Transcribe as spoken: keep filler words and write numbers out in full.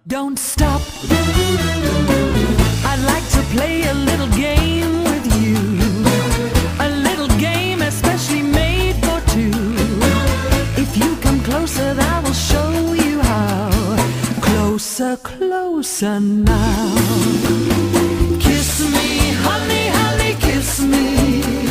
Don't stop. I'd like to play a little game with you. A little game especially made for two. If you come closer, I will show you how. Closer, closer now. Kiss me, honey, honey, kiss me.